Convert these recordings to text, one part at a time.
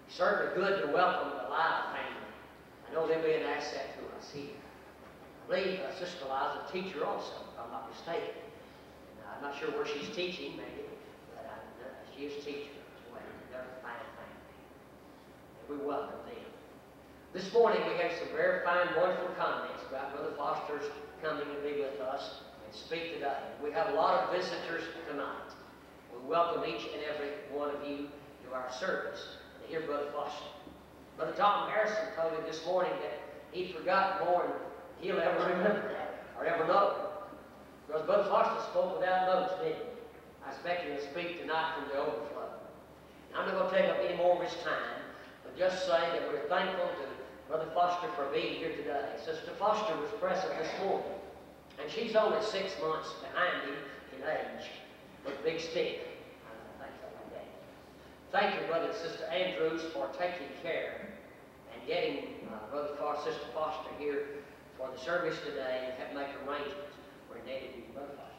Certainly good to welcome the Lyle family. I know they'll be an asset to us here. I believe Sister Liza's a teacher also, if I'm not mistaken. And, I'm not sure where she's teaching, maybe, but she is a teacher as well. They're a fine family. And we welcome them. This morning we had some very fine, wonderful comments about Brother Foster's coming to be with us and speak today. We have a lot of visitors tonight. We welcome each and every one of you to our service to hear Brother Foster. Brother Tom Harrison told me this morning that he'd forgotten more than he'll ever remember or ever know. Because Brother Foster spoke without notes, didn't he? I expect him to speak tonight from the overflow. I'm not going to take up any more of his time, but just say that we're thankful to Brother Foster for being here today. Sister Foster was present this morning, and she's only 6 months behind him in age with a big stick. Thank you, Brother and Sister Andrews, for taking care and getting Sister Foster here for the service today and have make arrangements where needed to be Brother Foster.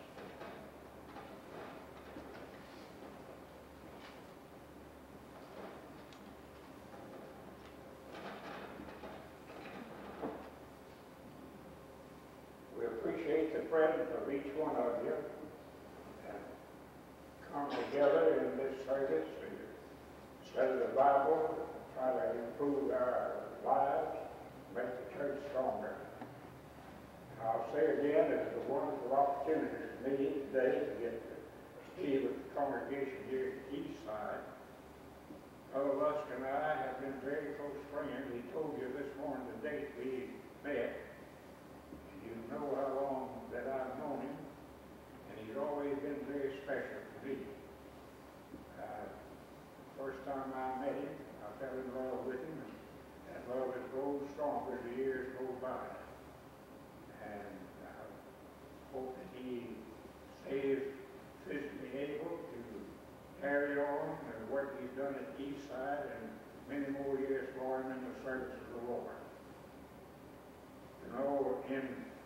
We appreciate the presence of each one of you and come together in this service to study the Bible, try to improve our lives, make the church stronger. I'll say again, it's a wonderful opportunity for me today to get to be with the congregation here at Eastside. Brother Lusk and I have been very close friends. He told you this morning the date we met. You know how long that I've known him, and he's always been very special to me. First time I met him, I fell in love with him, and that love has grown stronger as the years go by. And I hope that he stays physically able to carry on the work he's done at Eastside and many more years for him in the service of the Lord. You know, in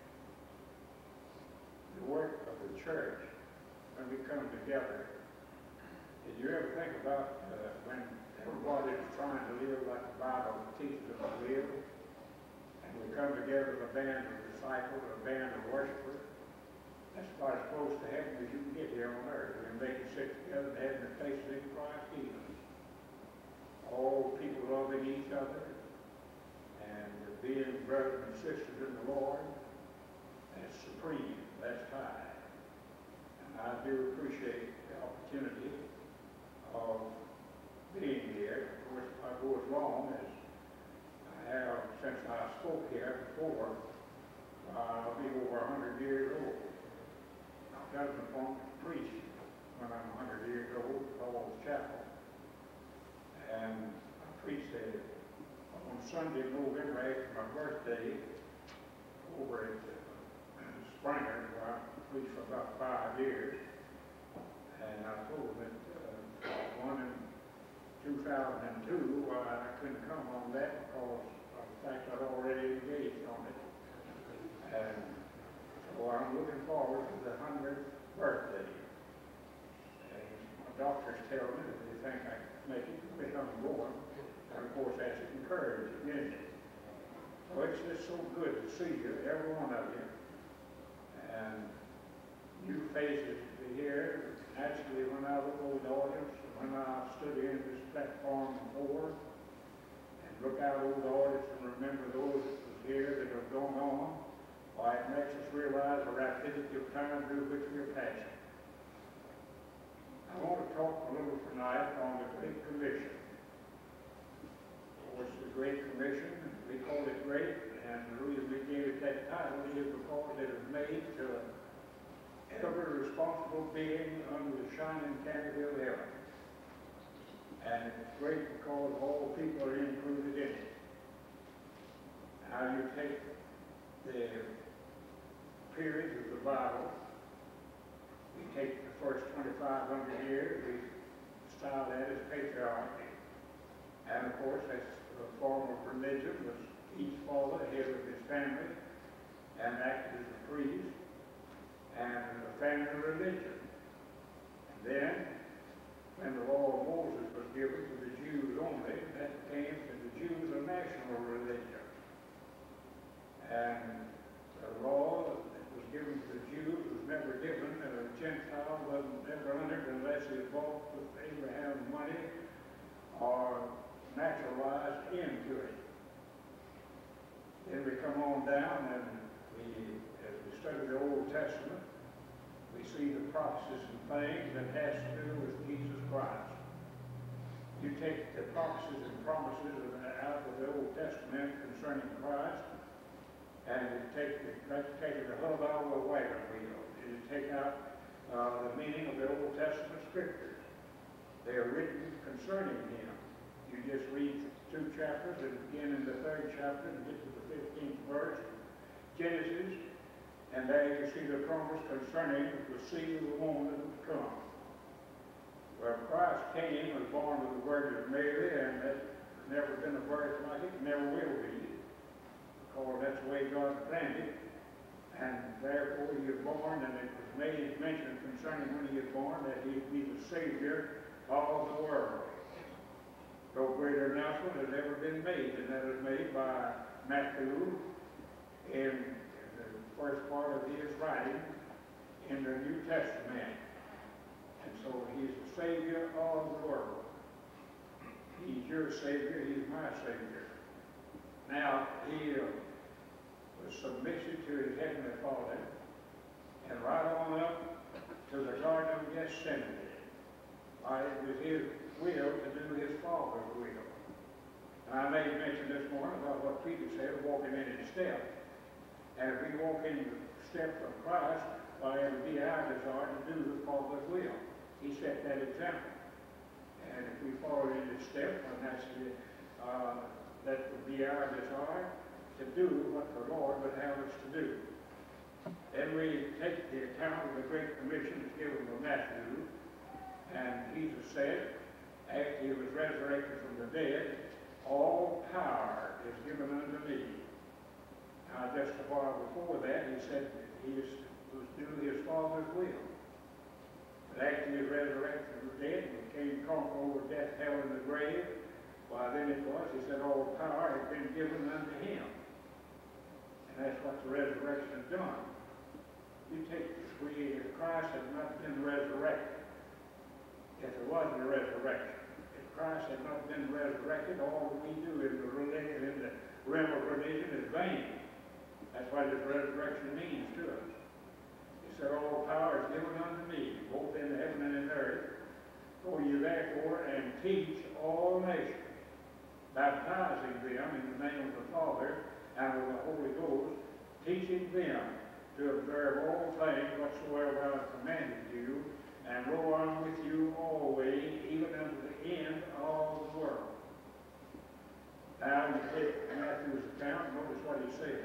the work of the church, when we come together, did you ever think about when everybody is trying to live like the Bible teaches us to live, and we come together as a band of disciples, a band of worshipers? That's about as close to heaven as you can get here on earth. And they can sit together and have their faces in Christ Jesus. All people loving each other and being brothers and sisters in the Lord. That's supreme. That's high. And I do appreciate the opportunity of being here. Of course, I go as long as I have since I spoke here before. I'll be over 100 years old. Now, it doesn't appoint to preach when I'm 100 years old at Paul's Chapel. And I preached on Sunday, November, after my birthday, over at Springer, where I preached for about 5 years. And I told them that one in 2002, I couldn't come on that because of the fact I'd already engaged on it. And so I'm looking forward to the 100th birthday. And my doctors tell me that they think I can make it the way I'm going. And of course, that's encouraging, isn't it? So it's just so good to see you, every one of you. And new faces to be here. Naturally, when I look over the audience, when I stood here in this platform before, and look out over the audience and remember those that was here that have gone on, why, it makes us realize the rapidity of time through which we are passing. I want to talk a little tonight on the Great Commission. Of course, the Great Commission, we call it great, and the reason we gave it that title is because it is made to every responsible being under the shining canopy of heaven. And it's great because all people are included in it. Now you take the periods of the Bible, we take the first 2,500 years, we style that as patriarchy. And of course, that's a form of religion, was each father, head of his family, and acted as a priest, and a family religion. And then, when the law of Moses was given to the Jews only, that national religion. And the law that was given to the Jews was never given, and a Gentile wasn't ever under it unless he bought with Abraham's money or naturalized into it. Then we come on down and as we study the Old Testament, we see the prophecies and things that has to do with Jesus Christ. You take the prophecies and promises out of the Old Testament concerning Christ, and you take it a whole out of the wagon wheel. You take out the meaning of the Old Testament scriptures. They are written concerning him. You just read 2 chapters and begin in the 3rd chapter and get to the 15th verse, Genesis, and there you see the promise concerning the seed of the woman that would come. Where Christ came, was born of the Virgin Mary, and there's never been a birth like it, never will be, because that's the way God planned it. And therefore he was born, and it was made mention concerning when he was born that he'd be the Savior of the world. No greater announcement has ever been made, and that was made by Matthew in the first part of his writing in the New Testament. And so he's the Savior of the world. He's your Savior, he's my Savior. Now, he was submissive to his heavenly Father, and right on up to the Garden of Gethsemane. It was his will to do his Father's will. And I made mention this morning about what Peter said, walking in his step. And if we walk in the steps of Christ, it would be our desire to do the Father's will. He set that example. And if we follow in his steps, and that would be our desire to do what the Lord would have us to do. Then we take the account of the Great Commission that's given to Matthew, and Jesus said, after he was resurrected from the dead, all power is given unto me. Now, just a while before that, he said he was doing his Father's will. But after he was resurrected from the dead, and came conquer over death, hell, and the grave, why then it was, he said, all power has been given unto him. And that's what the resurrection has done. You take this, if Christ had not been resurrected, if there wasn't a resurrection, if Christ had not been resurrected, all that we do in the realm of religion is vain. That's what this resurrection means to us. He said, all power is given unto me, both in heaven and in earth. Go ye therefore and teach all nations, baptizing them in the name of the Father and of the Holy Ghost, teaching them to observe all things whatsoever I have commanded you, and lo, I'm with you always, even unto the end of the world. Now, you take Matthew's account, notice what he said.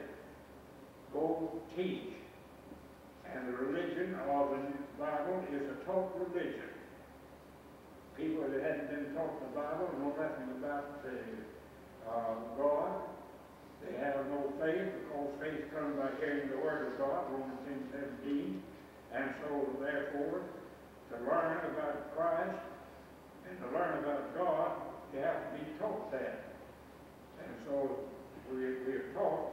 Go teach. And the religion of the Bible is a taught religion. People that hadn't been taught the Bible know nothing about God. They have no faith, because faith comes by hearing the Word of God, Romans 10:17. And so, therefore, to learn about Christ and to learn about God, you have to be taught that. And so we are taught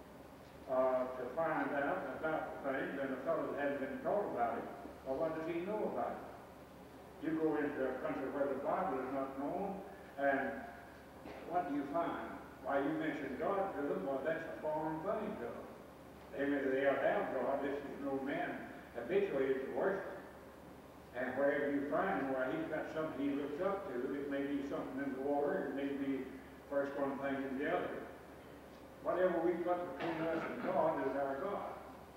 to find out about the things, and a fellow that hasn't been taught about it, well, what does he know about it? You go into a country where the Bible is not known, and what do you find? Why, you mention God to them, well, that's a foreign thing to them. They have God, this is no man habituated to worship. And wherever you find him, where he's got something he looks up to, it may be something in the water, it may be first one thing and the other. Whatever we put between us and God is our God.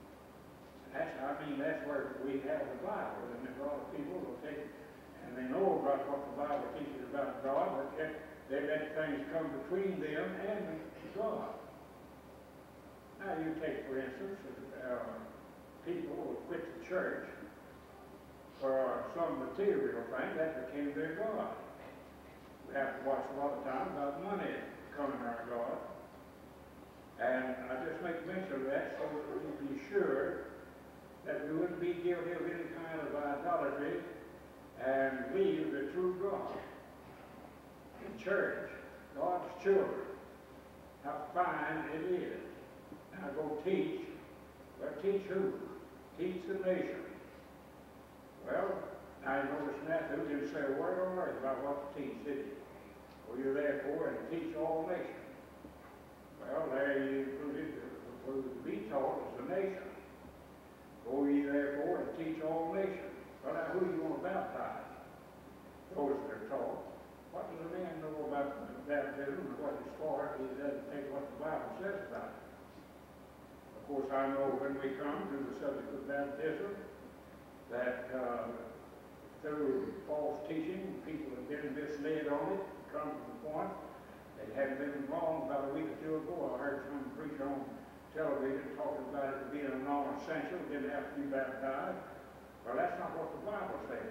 And that's where we have the Bible. And a lot of people will take, and they know about what the Bible teaches about God, but yet they let things come between them and God. Now you take, for instance, people who quit the church for some material thing, that became their God. We have to watch a lot of time about money becoming our God. And I just make mention of that so that we can be sure that we wouldn't be guilty of any kind of idolatry and leave the true God. In church, God's children, how fine it is. Now go teach. Well, teach who? Teach the nation. Well, now you notice Matthew didn't say a word on earth about what to teach, did he? Well, you're therefore and teach all nations. Well, there you included to be taught as the nation. Go ye therefore and teach all nations. Well, now who do you want to baptize? Those that are taught. What does a man know about baptism and what it's for if he doesn't take what the Bible says about it? Of course, I know when we come to the subject of baptism that through false teaching, people have been misled on it, come to the point. They hadn't been wrong. About a week or two ago, I heard some preacher on television talking about it being a non-essential, didn't have to be baptized. Well, that's not what the Bible says.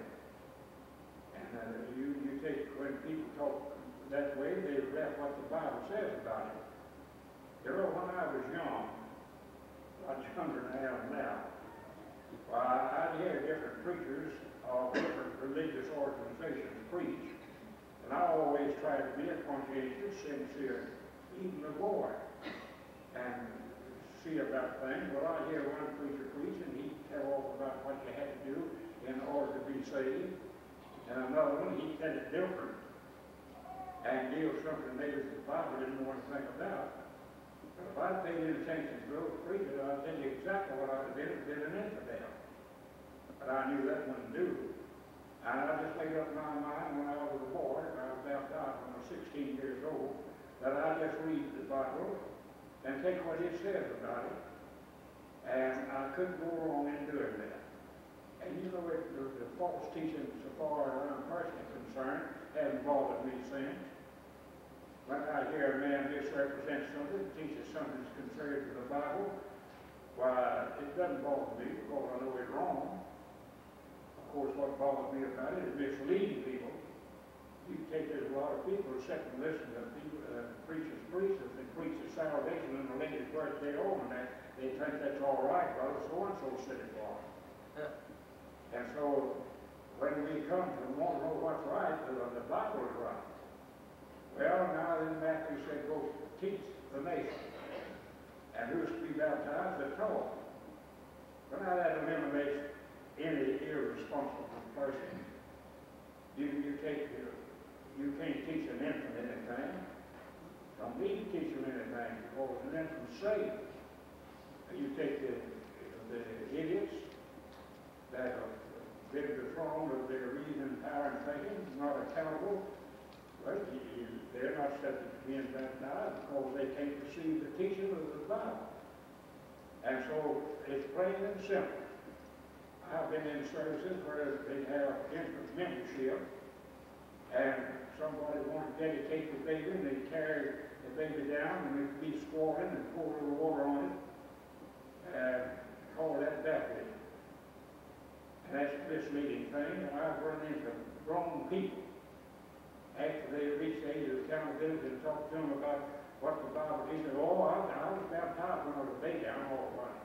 And you take, when people talk that way, they left what the Bible says about it. You know, when I was young, a lot younger than I am now, well, I'd hear different preachers of different religious organizations preach. And I always tried to be a conscientious, sincere, even a boy, and see about things. Well, I hear one preacher preach, and he'd tell off about what you had to do in order to be saved. And another one, he said it different, and gave something maybe the Bible didn't want to think about. But if I'd paid any attention to those preachers, I'd tell you exactly what I'd have been an infidel. But I knew that wouldn't do. And I just made up my mind when I was a boy, and I was baptized when I was 16 years old, that I just read the Bible and take what it says about it. And I couldn't go wrong in doing that. And you know, the false teaching, so far as I'm personally concerned, hasn't bothered me since. When I hear a man misrepresent something, teaches something that's contrary to the Bible, why, it doesn't bother me because I know it's wrong. Of course, what bothers me about it is misleading people. You take, there's a lot of people who sit and listen to people, preachers and preach the salvation and the latest birthday on, and they think that's all right, brother, so-and-so said it was. And so, when we come to want to know what's right, the Bible is right. Well, now then Matthew said, go teach the nation. And who's to be baptized? The taught. But now that eliminates any irresponsible person. You can't teach an infant anything. Don't need to teach them anything because an infant's saved. You take the idiots that are been wrong of their reason, power, and thinking, not accountable. Well, they're not subject to being baptized because they can't receive the teaching of the Bible. And so it's plain and simple. I've been in services where they have infant membership, and somebody wanted to dedicate the baby, and they carry the baby down, and it'd be swollen and pour a little water on it, and call that baptism. And that's a misleading thing, and I've run into grown people after they reach the age of accountability and talk to them about what the Bible is. Oh, I was baptized when I was a baby, I'm all right.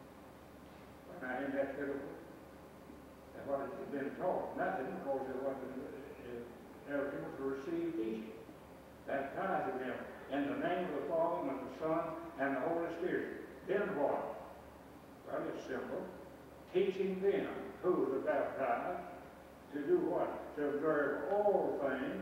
But now, isn't that pitiful? And what has been taught? Nothing, because it wasn't eligible to receive teaching. Baptizing them in the name of the Father, and of the Son, and the Holy Spirit. Then what? Well, it's simple. Teaching them who to baptize, to do what? To observe all things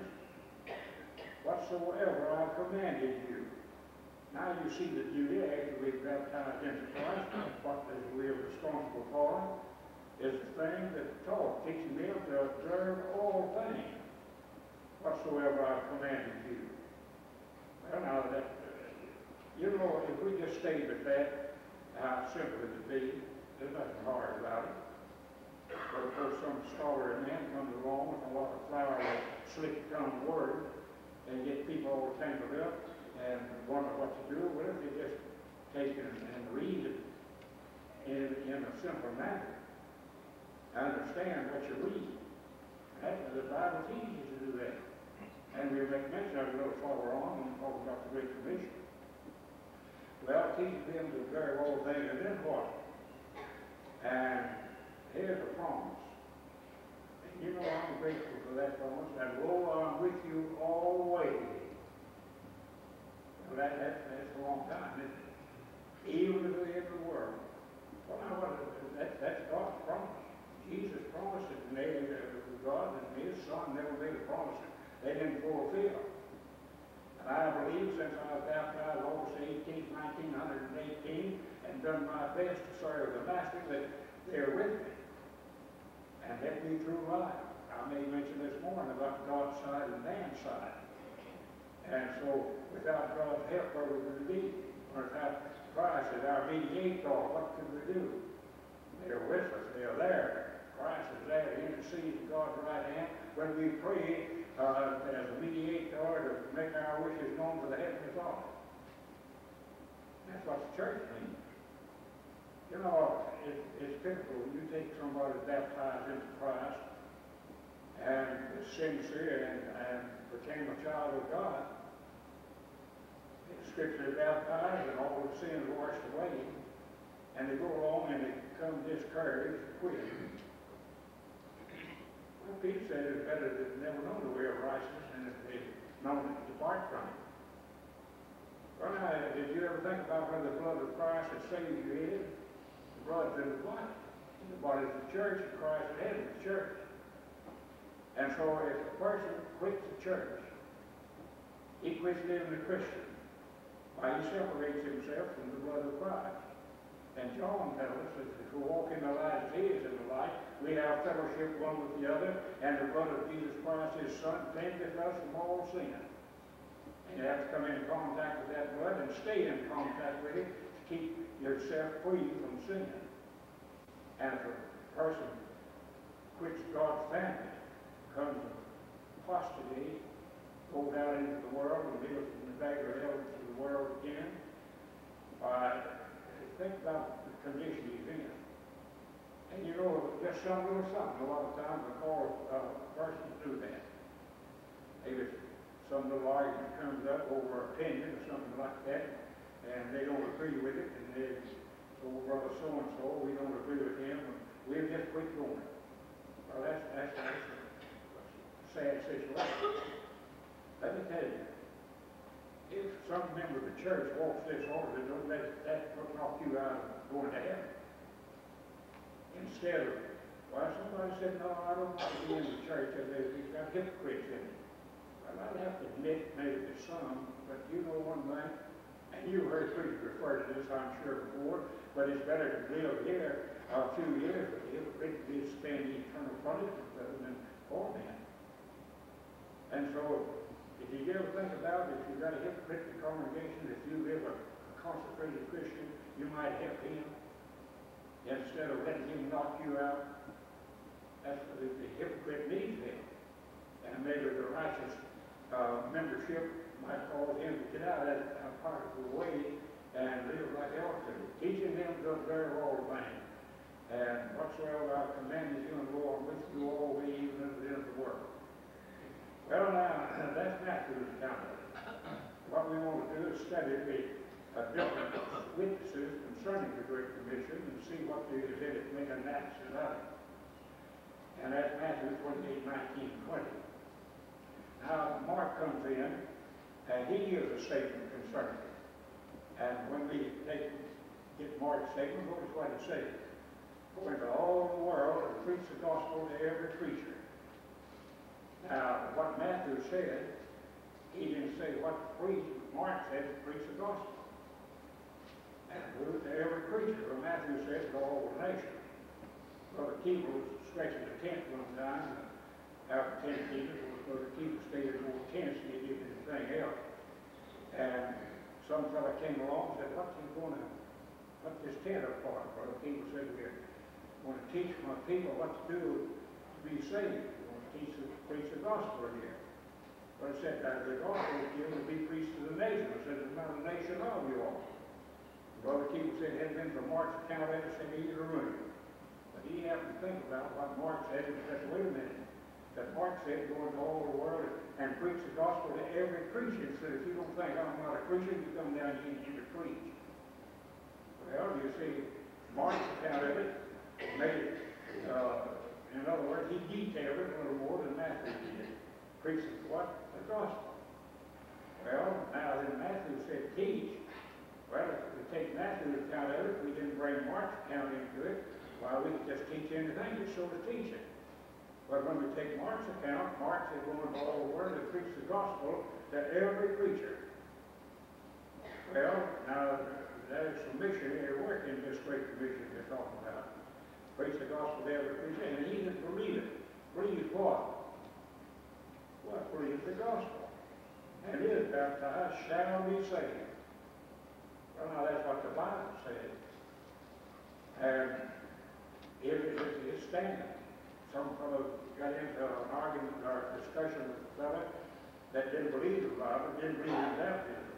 whatsoever I commanded you. Now you see the duty after we've baptized into Christ, what we're responsible for is the thing that taught, teaching them to observe all things whatsoever I commanded you. Well, now that, you know, if we just stayed with that, how simple it would be, there's nothing hard about it. But of course, some scholarly man comes along with a lot of flowery, slick-tongued words and get people all tangled up and wonder what to do. Well, if you just take it and read it in a simple manner, understand what you read. The Bible teaches you to do that. And we'll make mention of it a little farther on when we talk about the Great Commission. Well, teach them to observe all things, and then what? And here's a promise. And you know I'm grateful for that promise. And lo, I'm with you always. Well, that's a long time, isn't it? Even to the end of the world. Well, now, that's God's promise. Jesus promised it, and God and His Son never made a promise that they didn't fulfill. And I believe since I was baptized August 18, 1918, and done my best to serve the Master, that they're with me and help me through life. I may mention this morning about God's side and man's side. And so, without God's help, where would we be? Or without Christ as our mediator, what could we do? They're with us. They're there. Christ is there to intercede at God's right hand when we pray as a mediator to make our wishes known to the Heavenly Father. That's what the church means. You know, it's typical. You take somebody baptized into Christ and is sincere and became a child of God. It's scripturally baptized and all of the sins washed away. And they go along and they become discouraged and quit. Well, Peter said it's better that they never known the way of righteousness than if they known it to depart from it. Well, now, did you ever think about where the blood of Christ that saved you is? The blood's in the body. And the body's the church, and Christ is head of the church. And so if a person quits the church, he quits living a Christian. Why, he separates himself from the blood of Christ. And John tells us that if we walk in the light as He is in the light, we have fellowship one with the other, and the blood of Jesus Christ, His Son, cleanseth us from all sin. And you have to come in contact with that blood and stay in contact with it to keep yourself free from sin. And if a person quits God's family, becomes apostate, goes out into the world and lives in the regular elements of the world again, think about the condition he's in. And you know, just some little something, a lot of times will cause a person to do that. Maybe some little argument comes up over opinion or something like that, and they don't agree with it, and they, so brother so-and-so, we don't agree with him, and we'll just quit going. Well, that's a sad situation. Let me tell you, if some member of the church walks this order, don't let that knock you out of going to heaven. Instead of, well, somebody said, no, I don't want to be in the church, and they've got hypocrites in it. Well, I'd have to admit maybe to some, but you know one thing, and you heard preachers refer to this, I'm sure, before, but it's better to live here a few years with the hypocrite than to spend eternal punishment rather than torment. And so, if you ever think about it, if you've got a hypocrite in the congregation, if you live a consecrated Christian, you might help him instead of letting him knock you out. That's what the hypocrite needs him. And maybe the righteous membership might cause him to get out of that part of the way and live like they ought to. Teaching them to observe all things. And whatsoever I commanded you and Lord with you always, even unto the end of the world. Well, now, that's Matthew's account of it. What we want to do is study the different witnesses concerning the Great Commission and see what there is in it, make an analysis of it. And that's Matthew 28, 19, 20. Now, Mark comes in, and he gives a statement concerning it. And when we get Mark's statement, notice what it says. Go into all the world and preach the gospel to every creature. Now, what Matthew said, he didn't say what to preach. Mark said to preach the gospel. And to every creature. Well, Matthew said to all the nations. Brother Keeble was stretching the tent one time. After 10 people, Brother Keeble stayed in more tents than he did anything else. And some fellow came along and said, what's he going to put this tent up for? Brother Keeble said, we're going to teach my people what to do to be saved. Preach the gospel here. But it said that the gospel is given to be preached to the nation. It said there's not a nation of you all. Brother Keeble said it had been from Mark's account of it, said either room. But he happened to think about what Mark said and said, wait a minute. That Mark said go into all the world and preach the gospel to every creature. He said if you don't think I'm not a Christian, you come down here and you can preach. Well, you see, Mark's account of it made it in other words, he detailed it a little more than Matthew did. Preaching what? The gospel. Well, now then Matthew said teach. Well, if we take Matthew's account of it, we didn't bring Mark's account into it, why we could just teach anything, just sort of teach it. But when we take Mark's account, Mark said go into all the world and preach the gospel to every creature. Well, now there's some missionary work in this great commission they're talking about. Preach the gospel to every creature, and he that believeth. Believe what? What? Believe the gospel. And is baptized shall be saved. Well, now that's what the Bible says. And it is standing. Some fellow got into an argument or discussion with a fellow that didn't believe the Bible, didn't believe in baptism.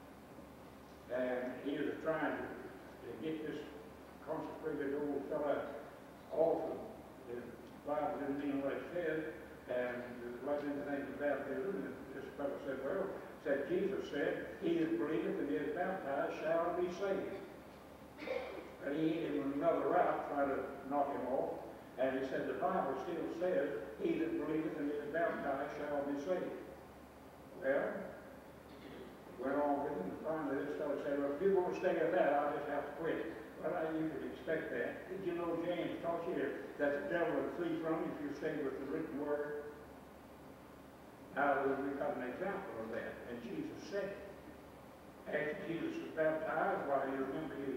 And he was trying to get this consecrated old fellow off of the Bible, didn't mean what it said, and there wasn't anything to baptism. And this fellow said, well, Jesus said, he that believeth and is baptized shall be saved. And he hit him another route, trying to knock him off. And he said, the Bible still says, he that believeth and is baptized shall be saved. Well, went on with him, and finally this fellow said, well, if you're going to stay at that, I'll just have to quit. Well, you could expect that. Did you know James taught you that the devil would flee from you if you stayed with the written word? Now, we've got an example of that, and Jesus said it. After Jesus was baptized, while you remember he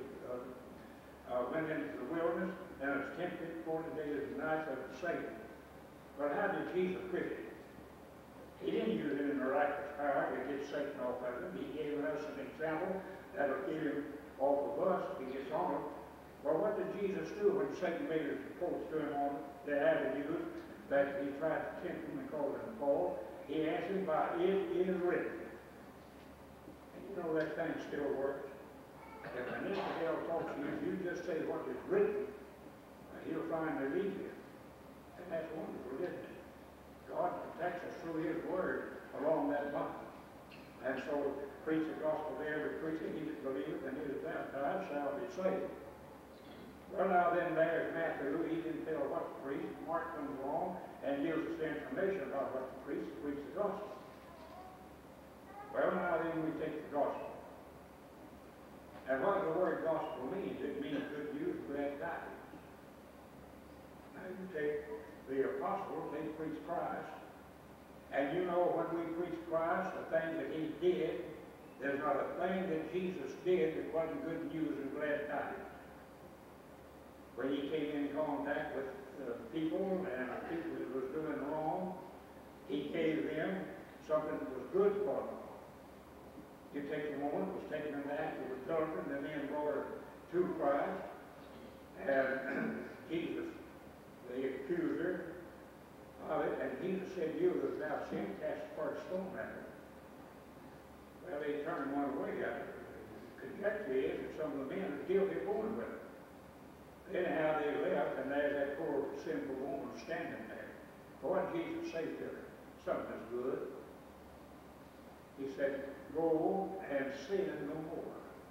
went into the wilderness and was tempted 40 days and nights of Satan. But how did Jesus quit it? He didn't use it in miraculous power to get Satan off of him. He gave us an example that will get him off of us if he gets on him. Well, what did Jesus do when Satan made his reports to him on the avenues that he tried to tempt him and cause him to fall? He answered by, it is written. And you know that thing still works. If an infidel talks to you, if you just say what is written, he'll finally lead you. And that's wonderful, isn't it? God protects us through his word along that line. And so, preach the gospel to every creature, he that believeth and is baptized shall be saved. Well, now then, there's Matthew. He didn't tell what to preach. Mark comes along and gives us the information about what to preach the gospel. Well, now then, we take the gospel. And what does the word gospel mean? It means good news, glad tidings. Now you take the apostles, they preach Christ. And you know when we preach Christ, the thing that he did, there's not a thing that Jesus did that wasn't good news and glad tidings. When he came in contact with people and people that was doing wrong, he gave them something that was good for them. You take the woman who was taken in the act of adultery, and then brought her to Christ, and Jesus, they accused her of it, and Jesus said, you that thou sin, cast the first stone at her. Well, they turned one away. The conjecture is that some of the men are guilty of going with her. Anyhow, they left, and there's that poor sinful woman standing there. What did Jesus say to her? Something that's good. He said, go and sin no more.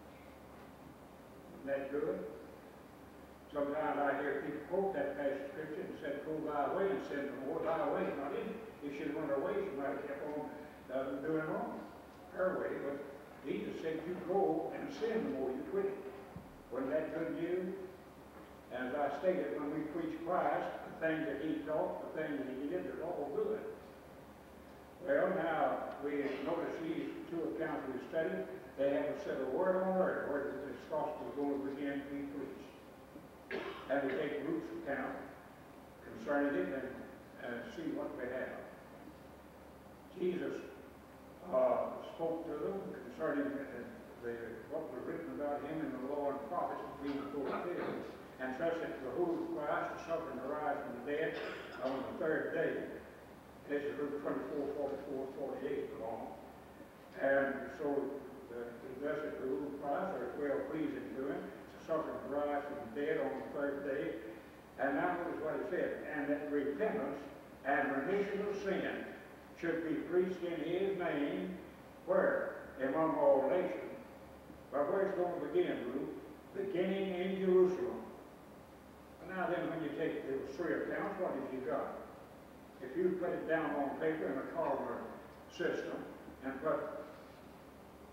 Isn't that good? Sometimes I hear people quote that passage of Scripture and said, go thy way and sin no more. Thy way is not in it. If she went her way, she might have kept on doing wrong her way. But Jesus said, you go and sin no more. You quit it. Wasn't that good news? And as I stated, when we preach Christ, the things that he taught, the things that he did, is all good. Well, now, we notice these two accounts we studied, they haven't said a word on earth where this gospel is going to begin to be preached. And we take Luke's account concerning it and see what we have. Jesus spoke to them concerning what was written about him in the law and prophets being fulfilled. And such that the whole Christ is suffering to rise from the dead on the third day. This is Luke 24, 44, 48 belong. And so thus that the whole Christ are well pleasing to him, to suffer to rise from the dead on the third day. And now notice what he said, and that repentance and remission of sin should be preached in his name, where? Among all nations. But where's it going to begin, Luke? Beginning in Jerusalem. Now then, when you take those three accounts, what have you got? If you put it down on paper in a columnar system and put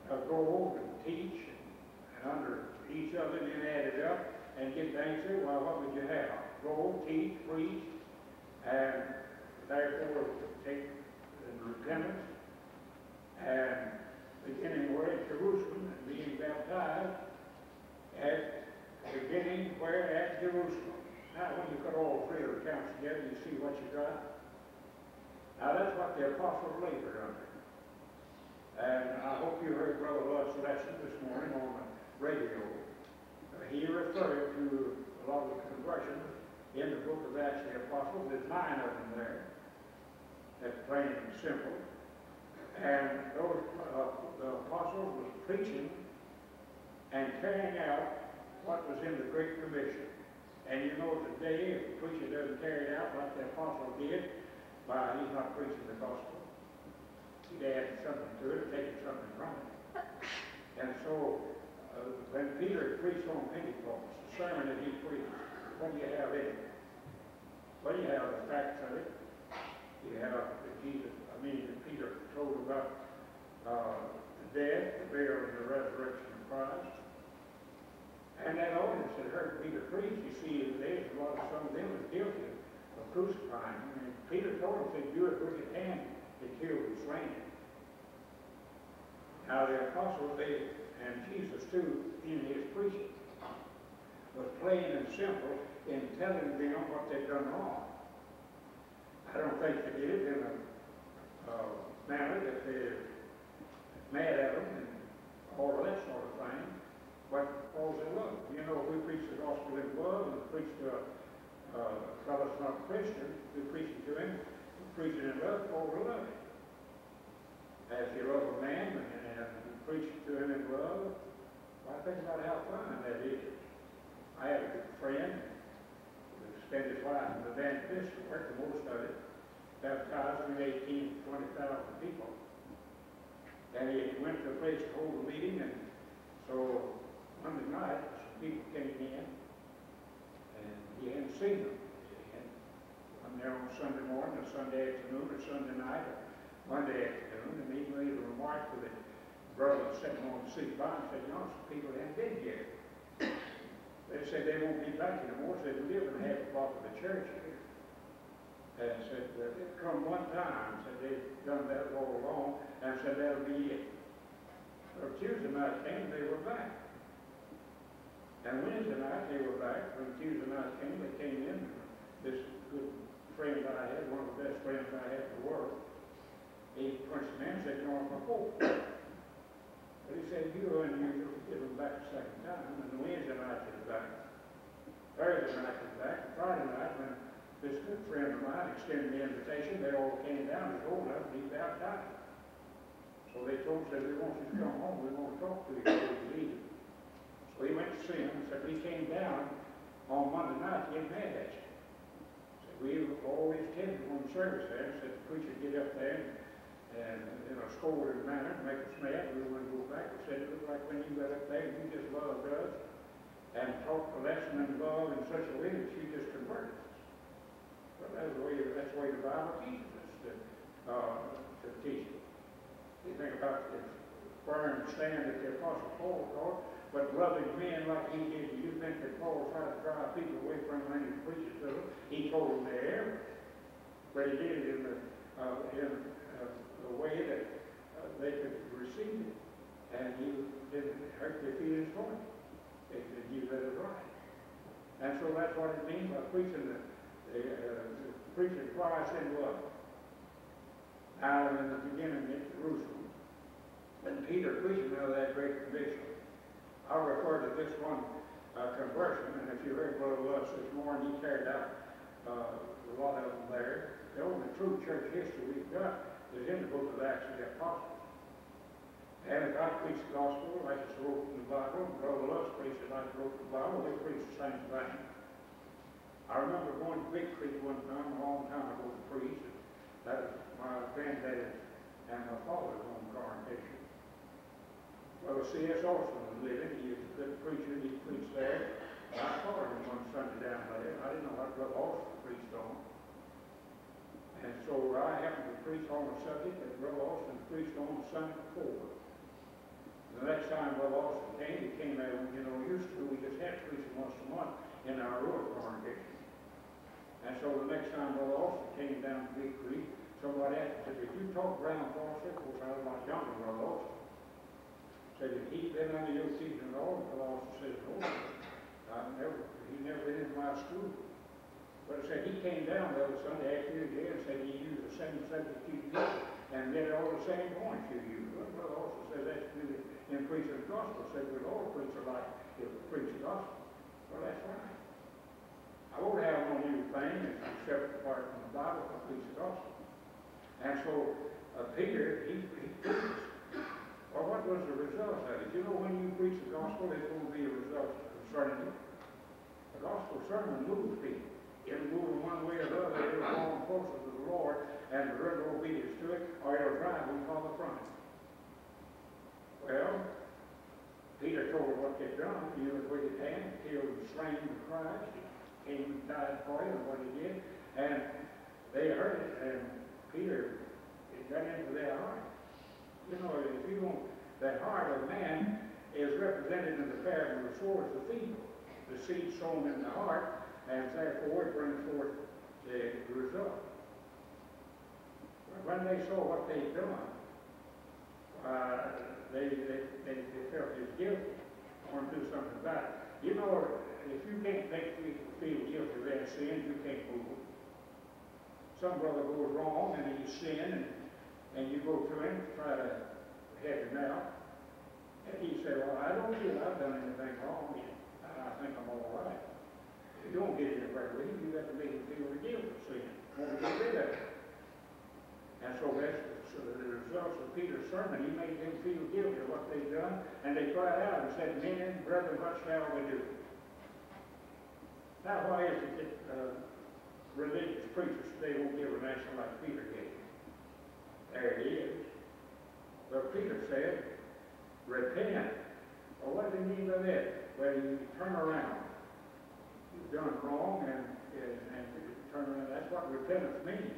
go and teach and under each other, and then add it up and get the answer. Well, what would you have? Go, teach, preach, and therefore take repentance, and beginning where at Jerusalem and being baptized at the beginning where at Jerusalem. Now, when you put all three of the accounts together, you see what you got. Now, that's what the apostles labored under. And I hope you heard Brother Love's lesson this morning on the radio. He referred to a lot of the conversions in the book of Acts of the Apostles. There's 9 of them there. That's plain and simple. And those the apostles was preaching and carrying out what was in the Great Commission. And you know today, if the preacher doesn't carry it out like the apostle did, why, he's not preaching the gospel. He'd add something to it, taking something from it. And so, when Peter preached on Pentecost, the sermon that he preached, what do you have in it? Well, you have the facts of it. You have Peter told about the death, the burial, and the resurrection of Christ. And that audience that heard Peter preach, you see, there's a lot of some of them was guilty of crucifying him. And Peter told them, said, "You at wicked hand, they killed and slain him." Now the apostles, and Jesus too, in his preaching, was plain and simple in telling them what they'd done wrong. I don't think they did it in a manner that they're mad at them and all of that sort of thing, but all in love. You know, we preach the gospel in love, and preach to a fellow that's not a Christian, we're preaching to him, we're preaching in love, all to love him. As you love a man and preach to him in love, well, think about how fine that is. I had a good friend who spent his life in the evangelist work, most of it, baptized in 18 to 20,000 people. And he went to a place to hold a meeting, and so Monday night, some people came in, and he hadn't seen them. He had one there on Sunday morning, or Sunday afternoon, or Sunday night, or Monday afternoon, and he made a remark to the brother sitting on the seat by and said, "You know, some people haven't been here." They said they won't be back anymore, so they live in half a block of the church here. And said, they've come one time, said they've done that all along, and said that'll be it. So Tuesday night came, they were back. And Wednesday night they were back. When Tuesday night came, they came in. This good friend I had, one of the best friends I had in the world, he punched him in and said, "You're on my hope." But he said, "You are unusual to give them back the second time." And Wednesday night they're back. Thursday night they're back. And Friday night, when this good friend of mine extended the invitation, they all came down and told us to be baptized. So they told us, "We want you to come home. We want to talk to you before you leave." So he went to see him and said, "We came down on Monday night to get mad at you." Said, "We always attended one service there." Said, "The preacher get up there and in a scolding manner, make us mad. We wouldn't go back." He said, "It looked like when you got up there, you just loved us and taught the lesson in love in such a way that you just converted us." But that's the way the Bible teaches us to teach it. You think about the firm stand that the Apostle Paul taught, but loving men like he did, do you think that Paul tried to drive people away from him when he preached to them? He told them their error, but he did it in a way that they could receive it, and he didn't hurt their feelings for it. He let it right. And so that's what it means by preaching preaching Christ in love. Now, in the beginning in Jerusalem, when Peter preaching out of that great commission, I refer to this one conversion, and if you heard Brother Love this morning, he carried out a lot of them there. The only true church history we've got is in the book of Acts of the Apostles. And if I preach the gospel like it's wrote in the Bible, and Brother Love preached it like it's wrote in the Bible, they preach the same thing. I remember going to Big Creek one time, a long time ago, to preach. That was my granddad and my father's home congregation. Well, C.S. Olson was living. He was a good preacher. He preached there. And I followed him one Sunday down there. I didn't know what Brother Olson preached on. And so I happened to preach on a subject that Brother Olson preached on the Sunday before. The next time Brother Austin came, he came out, used to, we just had preaching once a month in our rural congregation. And so the next time Brother Austin came down to Big Creek, somebody asked him, said, "Did you talk Brown Forster?" Of course, I was a lot younger than Brother Austin. Said, "Did he been under your teaching at all?" Brother Austin said, "No, he never been in my school." But it said he came down the other Sunday after you again and said he used the same subject you did and made all the same points you used. Well, Brother Austin said that's really in preaching the gospel. Said we'd all preach alike if we preach the gospel. Well, that's right. I won't have no new thing except apart from the Bible to preach the gospel. And so Peter, he preached. Well, what was the result of it? When you preach the gospel, there's going to be a result concerning it. The gospel sermon moves people. It'll move them one way or the other. It'll draw them closer to the Lord and render obedience to it, or it'll drive them farther from it. Well, Peter told them what they'd done. He was wicked hand, killed and slain the Christ. He came and died for you, and what he did. And they heard it, and Peter, it got into their heart. If you don't, the heart of man is represented in the parable of the sower as the field. The seed sown in the heart, and therefore it brings forth the result. But when they saw what they'd done, they felt as guilty. Want to do something about it. If you can't make people feel guilty of their sins, you can't move them. Some brother goes wrong and he's sin, and you go to him to try to help him out, and he said, "Well, I don't feel I've done anything wrong yet. I think I'm all right." You don't get anywhere with him. You have to make him feel the guilt of sin. Want to get rid of it. And so that's the results of Peter's sermon. He made them feel guilty of what they'd done, and they cried out and said, "Men, brethren, what shall we do?" Now, why is it that religious preachers today won't give an answer like Peter gave? There it is. But Peter said, "Repent." Well, what did he mean by that? Well, you turn around. You've done wrong and turn around. That's what repentance means.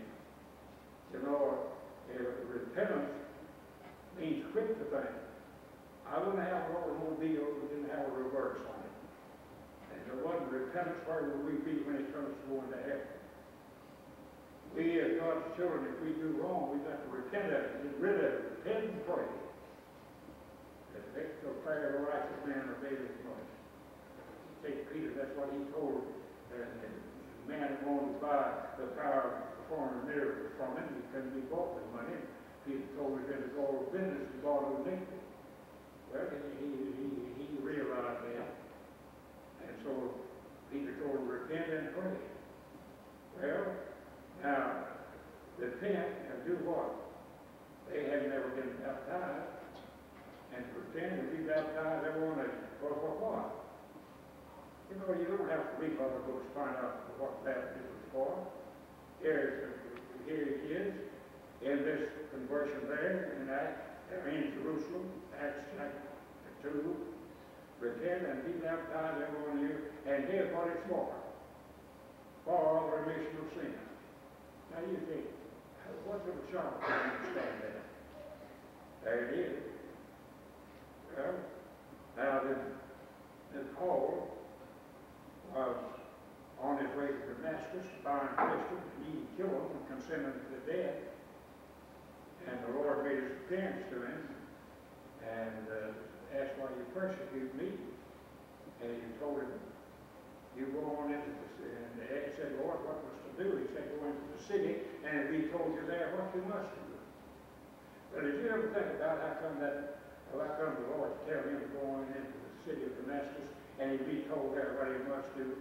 Repentance means quit the thing. I wouldn't have an automobile if we didn't have a reverse on it. And if there wasn't repentance, where would we be when it comes to going to heaven? We as God's children, if we do wrong, we've got to repent of it, get rid of it, repent and pray. The effectual prayer of a righteous man availeth much. Take Peter, that's what he told the man who wanted to buy the power of performing miracles from him. He couldn't be bought with money. Peter told him to go to business to God with iniquity. Well, he realized that. And so Peter told him, repent and pray. Well, now, repent and do what? They had never been baptized. And to pretend to be baptized, everyone is, for what? You don't have to read other books to find out what baptism is for. Here it is, in this conversion there, in Jerusalem, Acts chapter 2. Repent and be baptized, everyone here, and here's what it's for the remission of sin. Now you think, what sort of child can understand that? There it is. Well, now then Paul was on his way to Damascus to find Christians, and he killed them and condemned them to death. And the Lord made his appearance to him and asked, "Why you persecute me?" And he told him, "You go on into the city." And he said, "Lord, what was to do?" He said, "Go into the city, and we told you there what you must do." But did you ever think about how come the Lord tell him to go on into the city of Damascus, and he'd be told there what he must do?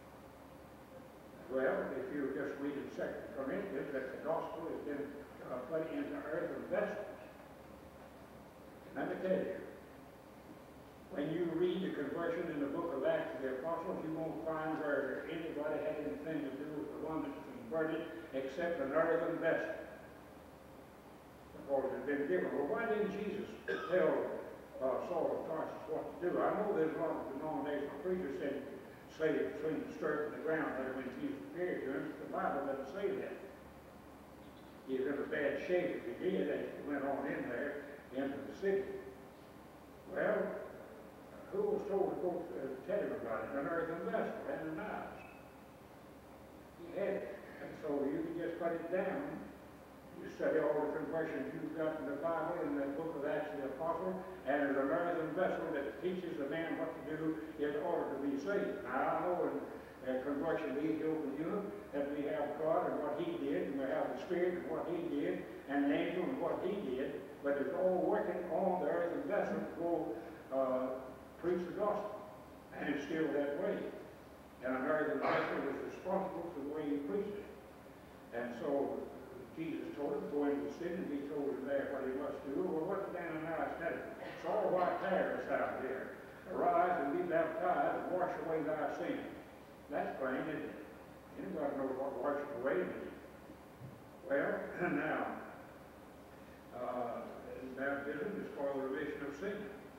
Well, if you just read in 2 Corinthians, that the gospel has been put into earthen vessels. Let me tell you, when you read the conversion in the book of Acts of the Apostles, you won't find where anybody had anything to do with the one that's converted except an earthen vessel. Because it had been given. Well, why didn't Jesus tell Saul of Tarsus what to do? I know there's a lot of denominational preachers saying, say it between the stirrup and the ground there when Jesus appeared to him. The Bible doesn't say that. He was in a bad shape if he did as he went on in there into the city. Well, who was told to go tell him about it? An earthen vessel, Ananias. He had it. And so you can just put it down. You study all the conversions you've got in the Bible, in the book of Acts of the Apostles, and there's an earthen vessel that teaches a man what to do in order to be saved. Now, I know in conversion of the Ethiopian eunuch that we have God and what he did, and we have the Spirit and what he did, and the angel and what he did, but it's all working on the earthen vessel to go preach the gospel. And it's still that way. And an earthen vessel is responsible for the way he preached it. And so Jesus told him to go into the city, and he told him there what he must do. Well, what did Ananias tell him? Saul, white terrorists out there. Arise and be baptized and wash away thy sins. That's plain, isn't it? Anybody knows what washing away means? Well, now, baptism is for the remission of sin.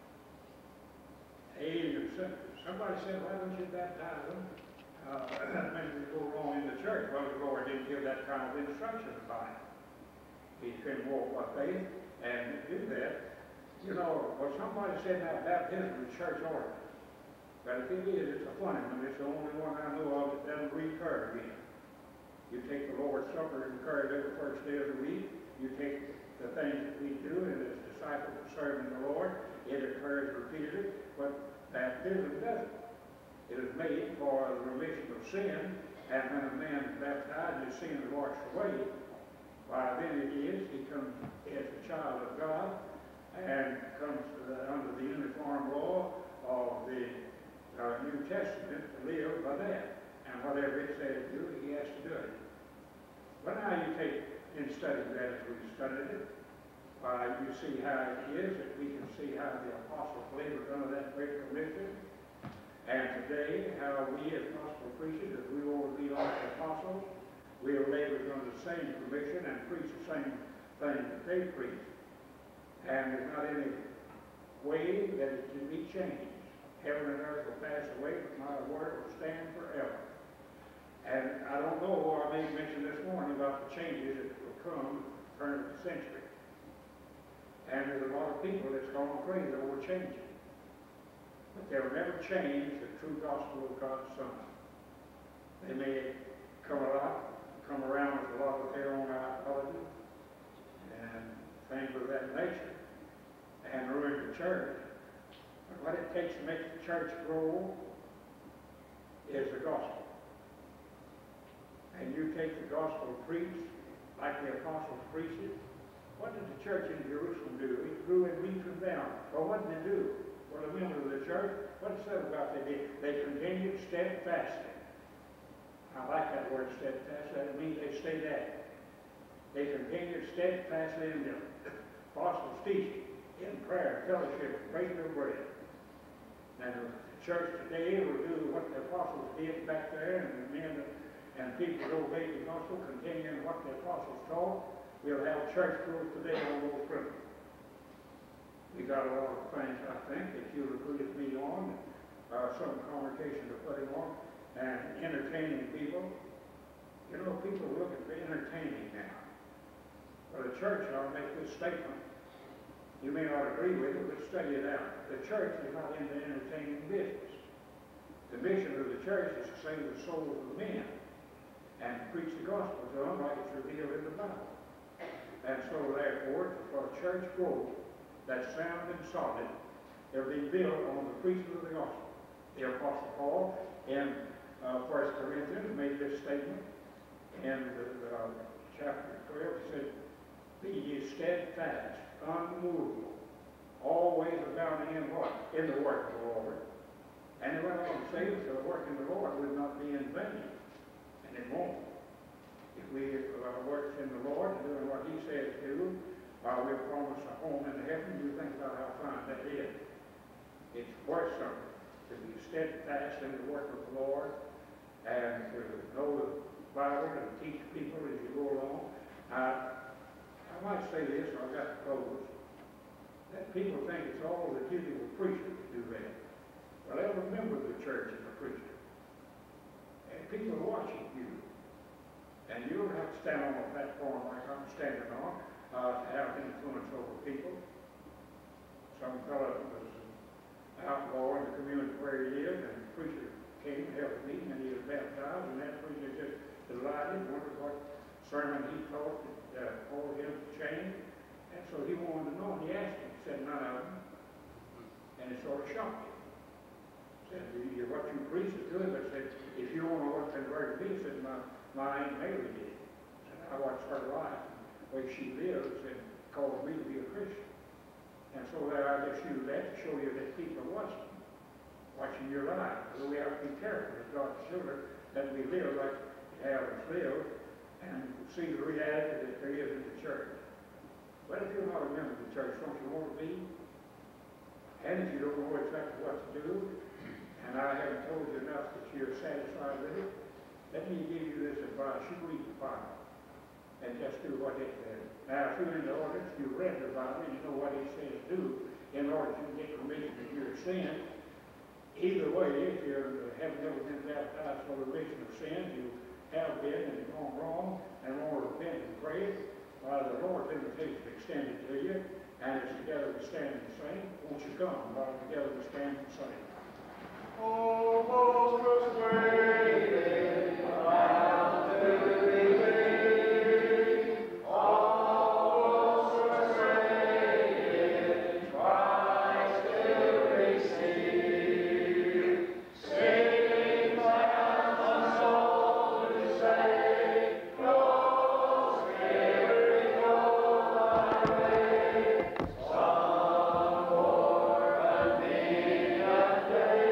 Somebody said, why don't you baptize them when we go wrong in the church? Well, the Lord didn't give that kind of instruction about it. He can walk by faith and do that. You know, well, somebody said now baptism is church order. But if it is, it's a funny one. It's the only one I know of that doesn't recur again. You take the Lord's Supper and recur it every first day of the week. You take the things that we do and as disciples of serving the Lord, it occurs repeatedly, but baptism doesn't. It is made for the remission of sin, and when a man is baptized, his sin is washed away. Why, then it is, he comes as a child of God and comes under the uniform law of the New Testament to live by that. And whatever it says to do, he has to do it. But now you take and study that as we studied it. You see how it is, that we can see how the apostles labored under that great commission. And today, how we as gospel preachers, as we will be like the apostles, we are labored under the same commission and preach the same thing that they preach. And there's not any way that it can be changed. Heaven and earth will pass away, but my word will stand forever. And I don't know, I may mention this morning about the changes that will come turn of the century. And there's a lot of people that's gone crazy over changing. But they'll never change the true gospel of God's Son. They may come around with a lot of their own ideology and things of that nature and ruin the church. But what it takes to make the church grow is the gospel. And you take the gospel preached like the apostles preached it. What did the church in Jerusalem do? It grew in leaps and bounds. Well, what did they do? Well, the members of the church, what it said about they did? They continued steadfastly. I like that word steadfast. That means they stayed at it. They continued steadfastly in the apostles' teaching, in prayer, fellowship, breaking of bread. And the church today will do what the apostles did back there, and the men and people who obeyed the gospel, continuing what the apostles taught. We'll have church growth today on those principles. We got a lot of things, I think, that you'll agree with me on, some congregation to put it on, and entertaining people. You know, people are looking for entertaining now. Well, the church ought to make this statement. You may not agree with it, but study it out. The church is not in the entertaining business. The mission of the church is to save the souls of men and preach the gospel to them like it's revealed in the Bible. And so, therefore, for church growth that's sound and solid, it'll be built on the preaching of the gospel. The Apostle Paul in 1 Corinthians made this statement in chapter 12. He said, "Be ye steadfast, unmovable, always abounding in what? In the work of the Lord." And he went on to say that the work in the Lord would not be in vain. And it won't. If we work in the Lord and doing what he says to do, we're promised a home in heaven. You think about how fine that is. It's worth something to be steadfast in the work of the Lord and to know the Bible and teach people as you go along. I might say this, I've got to close, that people think it's all the duty of a preacher to do that. Well, they'll remember the church and the preacher. And people are watching you. And you don't have to stand on a platform like I'm standing on to have influence over people. Some fellow was outlaw in the community where he lived, and the preacher came and helped me, and he was baptized, and that preacher just delighted, wondered what sermon he taught that caused him to change. And so he wanted to know, and he asked him, he said, none of them. And it sort of shocked him. He said, what you preach is good, but said, if you want to know what converted me, he said, my Aunt Mary did. And I watched her life, the way she lived, and caused me to be a Christian. And so that I just use that to show you that people are watching your life. So we have to be careful as God's children that we live like the Adams lived and see the reality that there is in the church. But if you're not a member of the church, don't you want to be? And if you don't know exactly what to do, and I haven't told you enough that you're satisfied with it, let me give you this advice. You read the Bible and just do what it says. Now, if you're in the audience, you read the Bible, and you know what it says do in order to get remission of your sin. Either way, if you have never been baptized for the remission of sin, you have been and you've gone wrong and want to repent and pray, while the Lord's invitation is extended to you, and it's together we stand and sing. Won't you come while together we stand and sing? Almost persuaded, bound to believe, almost persuaded, Christ to receive. Sing as my soul to say, no spirit, no thy way, some more convenient day.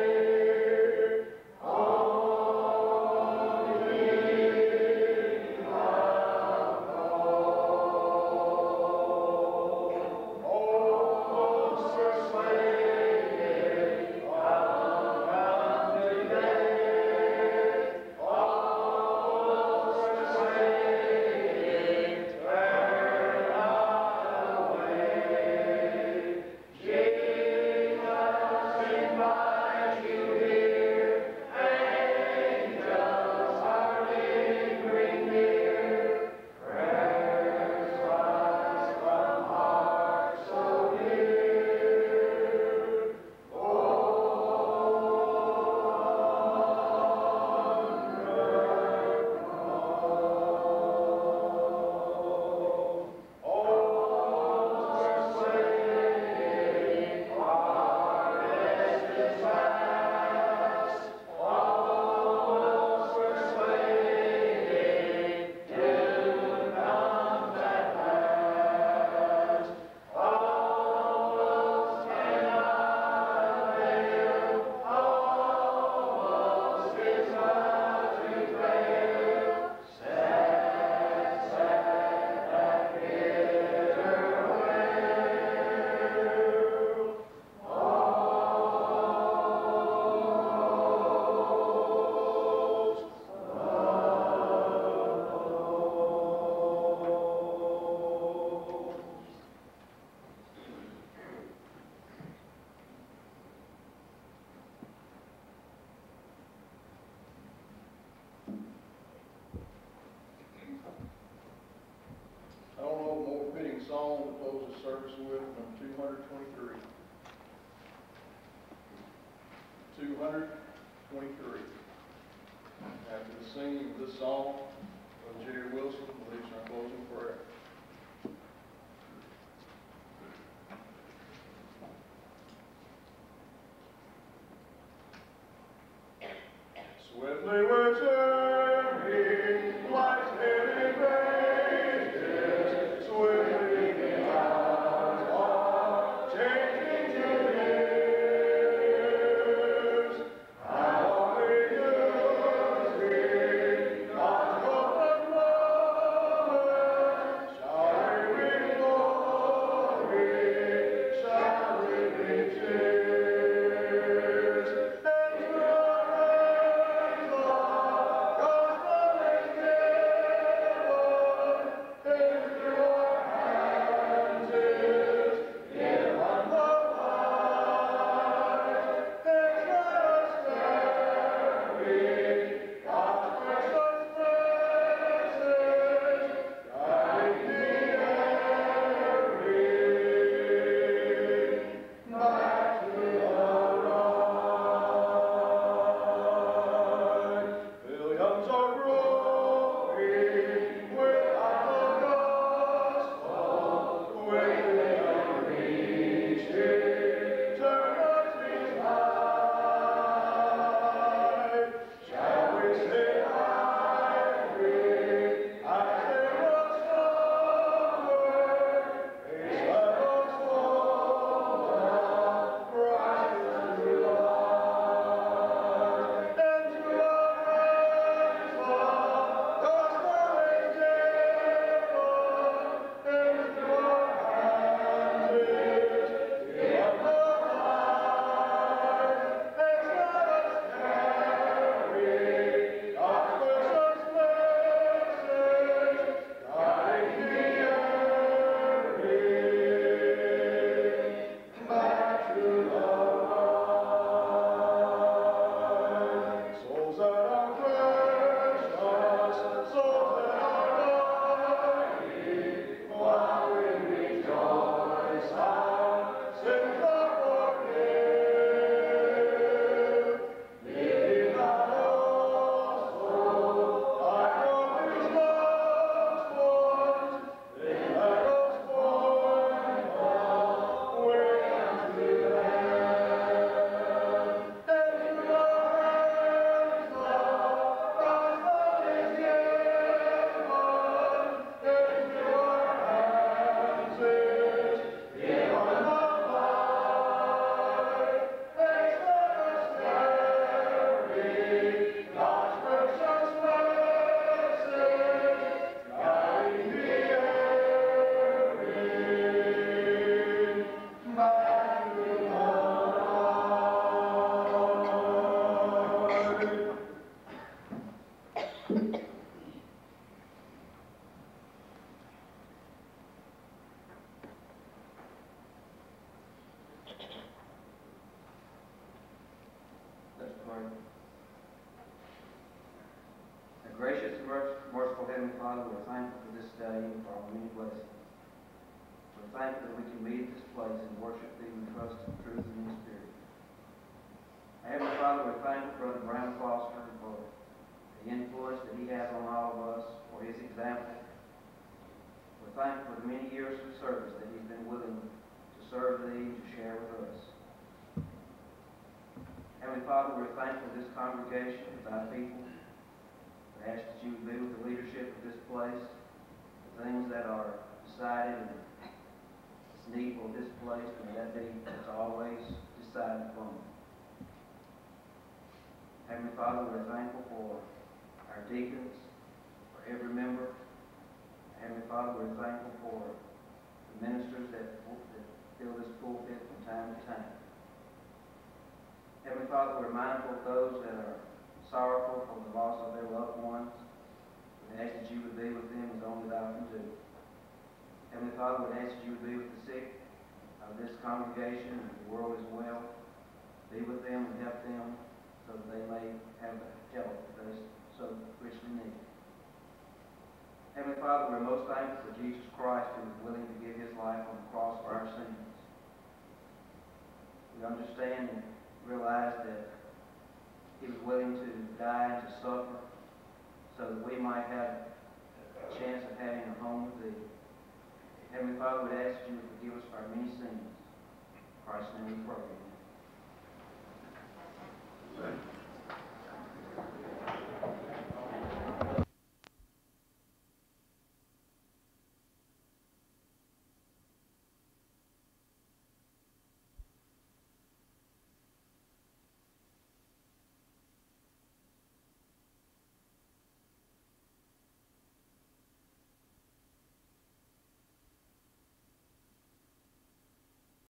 Song to close the service with, number 223. 223. After the singing of this song, Brother Jerry Wilson will lead our closing prayer. Swiftly we're turning, like heavy pages, swiftly the hours are changing to years. How we use God's golden moment Let's pray. Our gracious and merciful Heavenly Father, we're thankful for this day and for our many blessings. We're thankful that we can meet at this place and worship Thee in trust and truth and in Spirit. Heavenly Father, we're thankful for Brother Brown Foster and for the influence that he has on all of us, for his example. We're thankful for the many years of service that he's been willing to serve Thee and to share with us. Heavenly Father, we're thankful for this congregation, for Thy people. We ask that You would be with the leadership of this place, the things that are decided and it's needful of this place, and that be as always decided upon. Heavenly Father, we're thankful for our deacons, for every member. Heavenly Father, we're thankful for the ministers that fill this pulpit from time to time. Heavenly Father, we're mindful of those that are sorrowful for the loss of their loved ones. We ask that You would be with them as only Thou can do. Heavenly Father, we ask that You would be with the sick of this congregation and the world as well. Be with them and help them so that they may have the help that they so richly need. Heavenly Father, we're most thankful for Jesus Christ, who was willing to give His life on the cross for our sins. We understand and realize that He was willing to die and to suffer so that we might have a chance of having a home with Thee. Heavenly Father, we ask that You would forgive us for our many sins. In Christ's name we pray.